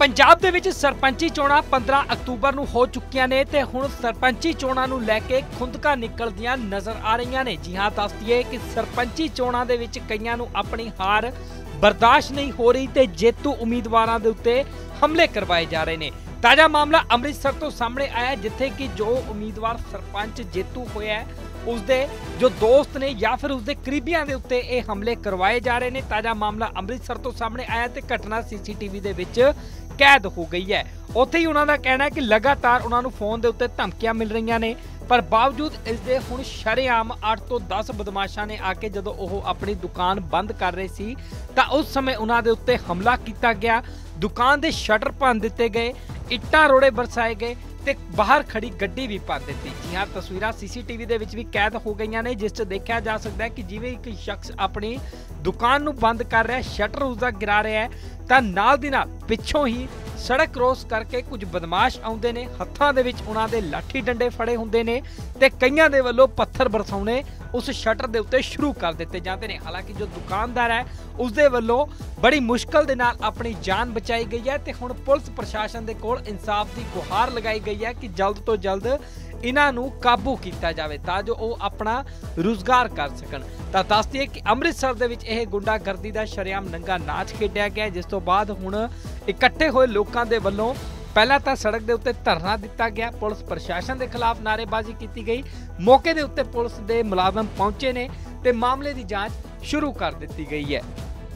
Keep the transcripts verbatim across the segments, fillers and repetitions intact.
पंजाब दे विच सरपंची चोणां पंद्रह अक्तूबर नूं हो चुकियां ने ते हुण सरपंची चोणां नूं लैके खुंदकां निकलदियां नज़र आ रहीआं ने। जी हां, दस दईए कि सरपंची चोणां दे विच कईआं नूं अपनी हार बर्दाश्त नहीं हो रही ते जेतू उम्मीदवारां दे उत्ते हमले करवाए जा रहे ने। ताज़ा मामला अमृतसर तो सामने आया जिथे कि जो उम्मीदवार सरपंच जेतू होया है उसके जो दोस्त ने या फिर उसके करीबियां दे उत्ते ये हमले करवाए जा रहे हैं। ताज़ा मामला अमृतसर तो सामने आया तो घटना सी सी टी वी दे विच कैद हो गई है। उत्थे ही उन्हों का कहना है कि लगातार उन्होंने फोन के उत्ते धमकियां मिल रही ने, पर बावजूद इसके हुण शरेआम आठ तो दस बदमाशा ने आके जदों वो अपनी दुकान बंद कर रहे सी तां उस समय उन्होंने उत्ते हमला किया गया, दुकान के शटर भन दिते गए, इट्टां रोड़े बरसाए गए ते बाहर खड़ी गड्डी भी भन दी। जी हाँ, तस्वीरां सी सी टी वी दे विच भी कैद हो गई ने जिस च देखा जा सकता है कि जिवें एक शख्स अपनी दुकान नूं बंद कर रहा है, शटर उसका गिरा रहा है तां नाल दी नाल पिछों ही सड़क क्रॉस करके कुछ बदमाश आउंदे ने, हत्थां दे विच उन्हां दे लाठी डंडे फड़े हुंदे ने ते कईयां दे वल्लों पत्थर बरसाउने उस शटर दे उत्ते शुरू कर दिते जाते हैं। हालांकि जो दुकानदार है उसदे वल्लों बड़ी मुश्किल दे नाल अपनी जान बचाई गई है ते हुण पुलिस प्रशासन दे कोल इंसाफ की गुहार लगाई गई है कि जल्द तो जल्द इन्हां नूं काबू किया जाए तां जो वो अपना रोजगार कर सकन। तां दस दईए कि अमृतसर दे विच यह गुंडागर्दी का शरेआम नंगा नाच खेडिया गया, जिस तो बाद हुण इकट्ठे होए लोकां दे वल्लों पहला तो सड़क के उत्ते धरना दिता गया, पुलिस प्रशासन के खिलाफ नारेबाजी की गई, मौके के उत्ते पुलिस के मुलाजम पहुंचे ने ते मामले की जांच शुरू कर दी गई है।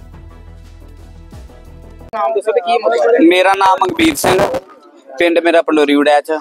मेरा नाम अंगबीर सिंह, पिंड मेरा पंडोरी उड़ैच।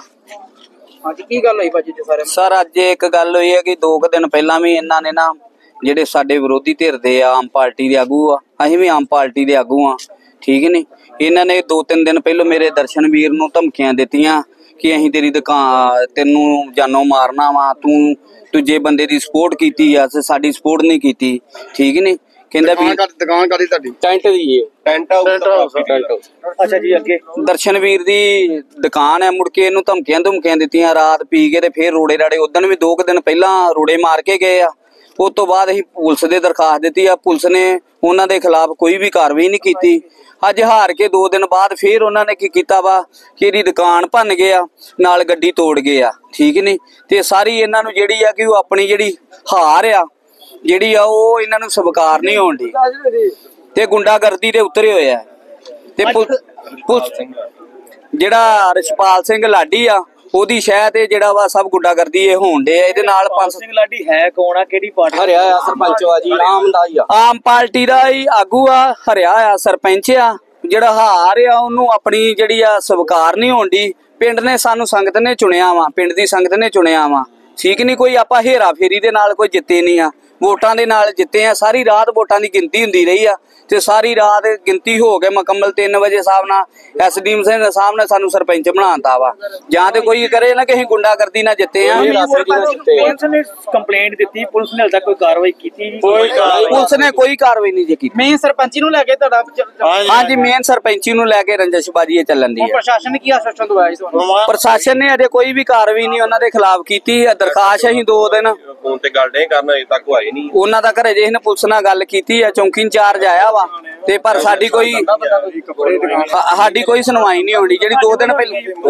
सर अज एक गल हुई है कि दो क दिन पहला भी इन्हां ने ना जिहड़े साडे विरोधी धिर दे आम पार्टी दे आगू आ, असीं भी आम पार्टी दे आगू आ, ठीक है नी। इन्हां ने दो तीन दिन पहलों मेरे दर्शनवीर नूं धमकियां दित्तियां कि असीं तेरी दुकान तेनूं जानों मारना वा, तू दूजे बंदे दी सपोर्ट कीती आ, साडी सपोर्ट नहीं कीती, ठीक है नी। कहंदा भी दुकान कादी तुहाडी टेंट दी है, टेंट हाउस टेंट हाउस। अच्छा जी, अगे दर्शनवीर दी दुकान है, मुड़ के इहनूं धमकियां धमकियां दित्तियां, रात पी के ते फिर रोड़े राड़े उदन भी दो क दिन पहला रोड़े मार के गए आ। उस तो बाद असीं पुलिस दे दरखास्त दित्ती आ, पुलिस ने उन्हां दे खिलाफ कोई भी कार्रवाई नहीं कीती। अज हार के दो दिन बाद फिर उन्होंने की कीता वा कि इहदी दुकान भन गया, नाल गड्डी तोड़ गया, ठीक नहीं। ते सारी इन्हां नूं जिहड़ी आ कि वो अपनी जिहड़ी हार आ जिहड़ी आ वो इन्हां नूं स्वीकार नहीं होण दी ते गुंडागर्दी दे उतरे होए आ। ते पुलिस जिहड़ा रिशपाल सिंह लाडी आ ओदी शह ते जिहड़ा वा सब गुंडागर्दी ए होण दे। इहदे नाल पंज सिंह लाडी है कौन आ, किहड़ी पार्टी हरिया आ सरपंच आ जी, आम दा ही आ, आम पार्टी दा ही आगू आ, हरिया आ सरपंच आ। जिहड़ा हार आ ओनू अपनी जिहड़ी आ स्वीकार नहीं होण दी। पिंड ने सानू संगत ने चुनिया वा, पिंड दी संगत ने चुनिया वा, ठीक नहीं। कोई आपां हेरा फेरी दे नाल कोई जित्ते नहीं आ, वोटां दे नाल जित्ते आ। सारी रात वोटां दी गिनती हुंदी रही आ ते सारी रात गिनती हो के मुकम्मल तीन बजे साहब ना एस डी एम साहब ने सानू सरपंच बनाता वा। जां ते कोई करे ना कि असीं गुंडागर्दी ना जित्ते आ। पुलिस ने कंप्लेंट दित्ती, पुलिस ने हल्दा कोई कार्रवाई कीती? पुलिस ने कोई कार्रवाई नहीं कीती। मेन सरपंची नूं लैके तुहाडा? हां जी, मेन सरपंची नूं लैके रंजशबाजी चलन दी है। प्रशासन ने की आश्वासन दवाया जी तुहानूं? प्रशासन ने अजे कोई भी कार्रवाई नहीं उन्हां दे खिलाफ कीती। दरखास्त असीं दो दिन फोन ते गल नहीं करना, अजे तक होई नहीं। उन्हां दा घरे जे पुलिस नाल गल कीती है, चौंकी इंचार्ज आया वा ते पर साडी कोई साडी कोई सुनवाई नहीं होनी। जिहड़ी दो दिन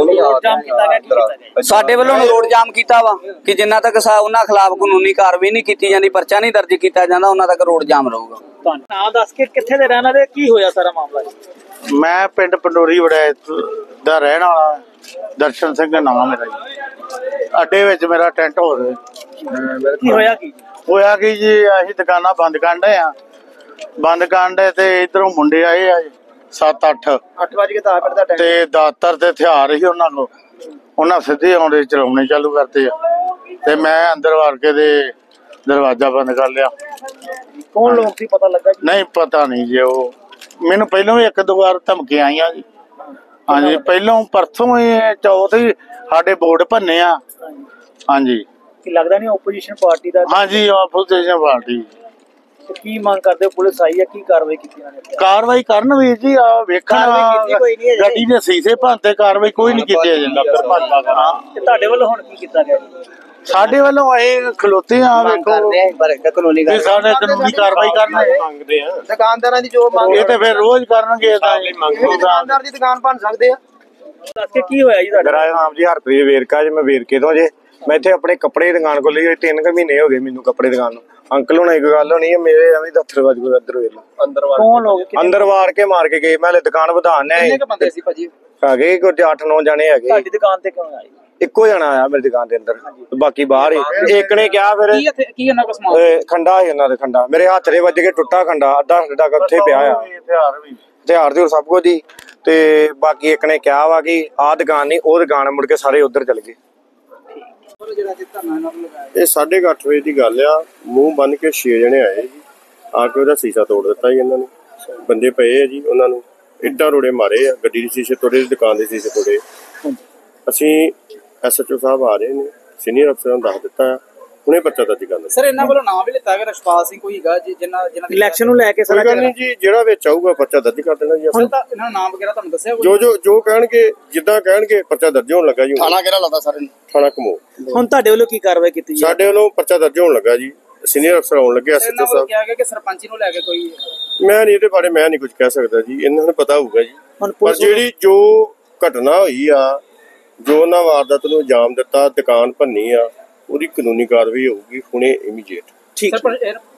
पहले साडे वल्लों रोड जाम कीता वा कि जिन्ना तक उन्हां खिलाफ कानूनी कार्रवाई नहीं कीती जांदी, परचा नहीं दर्ज कीता जांदा, उन्हां तक रोड जाम रहूगा। नाम दस के कित्थे दे रहण वाले, की होया सारा मामला? मैं पिंड पंडोरी वड़ैच दा रहण वाला दर्शन सिंह नाम मेरा जी। अड्डे विच मेरा टेंट हो रहा। की होया की होया की जी, असीं दुकानां बंद करन डए आ, बंद करन ते इधरों मुंडे आए आ सत्त अठ अठ बज के दस मिनट दा ते दातर ते हथियार ही उन्हां कोल, उन्हां सिद्धे आउंदे चलाउणे चालू करते आ ते मैं अंदर वड़ के ते दरवाजा बंद कर लिया। कौन लोग सी पता लगा जी? नहीं पता नहीं जी, वो मैनू पहलों भी एक दो बार धमकियां आईयां जी। हाँ जी, पहलों परसों ही चौथ ही साडे बोर्ड भन्ने आ। हाँ जी, लगदा नहीं ओपोजिशन पार्टी दा? हाँ जी, ओपोजिशन पार्टी। की मांग करदे हो? पुलिस आई है, की कार्रवाई कीती इन्हां ने? कार्रवाई करन वीर जी, आ वेखण गड्डी दे शीशे भंनते, कार्रवाई कोई नहीं कीती अजे। ते तुहाडे वल्लों हुण की कीता गया? ਸਾਡੇ ਵੱਲੋਂ ਅਸੀਂ ਖਲੋਤੇ ਆ ਵੇਖੋ ਕਾਨੂੰਨੀ ਵੀ ਸਾਡੇ ਕਾਨੂੰਨੀ ਕਾਰਵਾਈ ਕਰਨਗੇ ਮੰਗਦੇ ਆ ਦੁਕਾਨਦਾਰਾਂ ਦੀ ਜੋ ਮੰਗ ਇਹ ਤੇ ਫਿਰ ਰੋਜ਼ ਕਰਨਗੇ ਇਦਾਂ ਦੁਕਾਨਦਾਰ ਦੀ ਦੁਕਾਨ ਭੰਨ ਸਕਦੇ ਆ। ਦੱਸ ਕੇ ਕੀ ਹੋਇਆ ਜੀ ਤੁਹਾਡਾ? ਮੇਰਾ ਨਾਮ ਜੀ ਹਰਪ੍ਰੀਤ ਵੇਰਕਾ ਜੀ, ਮੈਂ ਵੇਰਕੇ ਤੋਂ ਜੇ। ਮੈਂ ਇੱਥੇ ਆਪਣੇ ਕੱਪੜੇ ਦੀ ਦੁਕਾਨ ਖੋਲੀ ਹੋਈ, ਤਿੰਨ ਕੁ ਮਹੀਨੇ ਹੋ ਗਏ ਮੈਨੂੰ ਕੱਪੜੇ ਦੀ ਦੁਕਾਨ ਨੂੰ। ਅੰਕਲ ਹੁਣ ਇੱਕ ਗੱਲ ਹੋਣੀ ਹੈ, ਮੇਰੇ ਐਵੇਂ ਦਫ਼ਤਰ ਵੱਜ ਕੋਲ ਅੰਦਰ ਵੇਖ ਲਓ, ਅੰਦਰ ਵਾਰ ਕੌਣ ਲੋਕ ਅੰਦਰ ਵਾੜ ਕੇ ਮਾਰ ਕੇ ਗਏ। ਮੈਂ ਹਲੇ ਦੁਕਾਨ ਵਧਾਣ ਨੇ ਕਿੰਨੇ ਕ ਬੰਦੇ ਸੀ ਭਾਜੀ? ਹੈਗੇ ਕੁਝ ਅੱਠ ਨੌ ਜਣੇ ਹੈਗੇ। ਤੁਹਾਡੀ ਦੁਕਾਨ ਤੇ ਕਿਉਂ ਆਏ? ਇੱਕੋ ਜਣਾ ਆਇਆ ਮੇਰੀ ਦੁਕਾਨ ਦੇ ਅੰਦਰ, ਬਾਕੀ ਬਾਹਰ ਹੀ। ਇੱਕ ਨੇ ਕਿਹਾ ਫਿਰ ਕੀ ਇੱਥੇ ਕੀ ਇਹਨਾਂ ਕੋਲ ਸਮਾਨ? ਇਹ ਖੰਡਾ ਸੀ ਉਹਨਾਂ ਦੇ, ਖੰਡਾ ਮੇਰੇ ਹੱਥ ਦੇ ਵੱਜ ਕੇ ਟੁੱਟਾ ਖੰਡਾ, ਅੱਧਾ ਖੰਡਾ ਉੱਥੇ ਪਿਆ ਆ, ਹਥਿਆਰ ਵੀ ਹਥਿਆਰ ਦੇ ਸਭ ਕੁਝ ਹੀ। ਤੇ ਬਾਕੀ ਇੱਕ ਨੇ ਕਿਹਾ ਵਾ ਕਿ ਆਹ ਦੁਕਾਨ ਨਹੀਂ ਉਹ ਦੁਕਾਨ, ਮੁੜ ਕੇ ਸਾਰੇ ਉੱਧਰ ਚਲੇ ਗਏ। ਇਹ ਸਾਢੇ ਕੁ ਅੱਠ ਵਜੇ ਦੀ ਗੱਲ ਆ। ਮੂੰਹ ਬੰਨ ਕੇ ਛੇ ਜਣੇ ਆਏ ਜੀ, ਆ ਕੇ ਉਹਦਾ ਸ਼ੀਸ਼ਾ ਤੋੜ ਦਿੱਤਾ ਜੀ ਇਹਨਾਂ ਨੇ। ਬੰਦੇ ਪਏ ਆ ਜੀ, ਉਹਨਾਂ ਨੂੰ ਇੱਟਾਂ ਰੋੜੇ ਮਾਰੇ ਆ, ਗੱਡੀ ਦੇ ਸ਼ੀਸ਼ੇ ਤੋੜੇ, ਦੁਕਾਨ ਦੇ ਸ਼ੀਸ਼ੇ ਤੋੜੇ। ਅਸੀਂ ਐਸ ਐਚ ਓ ਸਾਹਿਬ ਆ ਰਹੇ ਨੇ, ਸੀਨੀਅਰ ਅਫਸਰਾਂ ਨੂੰ ਦੱਸ ਦਿੱਤਾ ਆ, ਹੁਣੇ ਪਰਚਾ ਦਰਜ ਕਰ ਲਿਆ। ਸਰ ਇਹਨਾਂ ਵੱਲੋਂ ਨਾਮ ਵੀ ਲਿੱਤਾ ਗਿਆ ਰਸ਼ਪਾਲ ਸਿੰਘ ਕੋਈ ਹੈਗਾ ਜਿਨ੍ਹਾਂ ਜਿਨ੍ਹਾਂ ਇਲੈਕਸ਼ਨ ਨੂੰ ਲੈ ਕੇ ਕੋਈ ਗੱਲ ਨਹੀਂ ਜੀ, ਜਿਹੜਾ ਵਿੱਚ ਆਊਗਾ ਪਰਚਾ ਦਰਜ ਕਰ ਦੇਣਾ ਜੀ। ਹੁਣ ਤਾਂ ਇਹਨਾਂ ਦਾ ਨਾਮ ਵਗੈਰਾ ਤੁਹਾਨੂੰ ਦੱਸਿਆ ਜੋ ਜੋ ਜੋ ਕਹਿਣਗੇ, ਜਿੱਦਾਂ ਕਹਿਣਗੇ ਪਰਚਾ ਦਰਜ ਹੋਣ ਲੱਗਾ ਜੀ। ਥਾਣਾ ਕਿਹੜਾ ਲੱਗਦਾ ਸਰ? ਥਾਣਾ ਘਮੋ। ਹੁਣ ਤੁਹਾਡੇ ਵੱਲੋਂ ਕੀ ਕਾਰਵਾਈ ਕੀਤੀ ਜੀ? ਸਾਡੇ ਵੱਲੋਂ ਪਰਚਾ ਦਰਜ ਹੋਣ ਲੱਗਾ ਜੀ, ਸੀਨੀਅਰ ਅਫਸਰ ਆਉਣ ਲੱਗੇ, ਐਸ ਐਚ ਓ ਇਹਨਾਂ ਵੱਲੋਂ ਸਾਹਿਬ। ਕਿਹਾ ਗਿਆ ਕਿ ਸਰਪੰਚੀ ਨੂੰ ਲੈ ਕੇ ਕੋਈ ਮੈਂ ਨਹੀਂ ਇਹਦੇ ਬਾਰੇ ਮੈਂ ਨਹੀਂ ਕੁਝ ਕਹਿ ਸਕਦਾ ਜੀ, ਇਹਨਾਂ ਨੂੰ ਪਤਾ ਹੋਊਗਾ ਜੀ। ਹੁਣ ਪਰ ਪੁਲਿਸ ਜਿਹੜੀ ਜੋ ਘਟਨਾ ਹੋਈ ਆ, ਜੋ ਉਹਨਾਂ ਵਾਰਦਾਤ ਨੂੰ ਅੰਜਾਮ ਦਿੱਤਾ, ਦੁਕਾਨ ਭੰਨੀ ਆ, ਉਹਦੀ ਕਾਨੂੰਨੀ ਕਾਰਵਾਈ ਹੋਊਗੀ ਹੁਣੇ ਇਮੀਡੀਏਟ। ਠੀਕ ਸਰ